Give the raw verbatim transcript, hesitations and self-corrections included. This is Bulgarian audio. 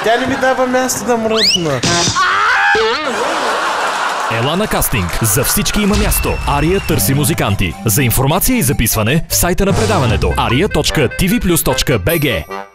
Тя не ми дава място да мръдна. Ела на кастинг. За всички има място. Ария търси музиканти. За информация и записване в сайта на предаването ария точка ти ви плюс точка би джи.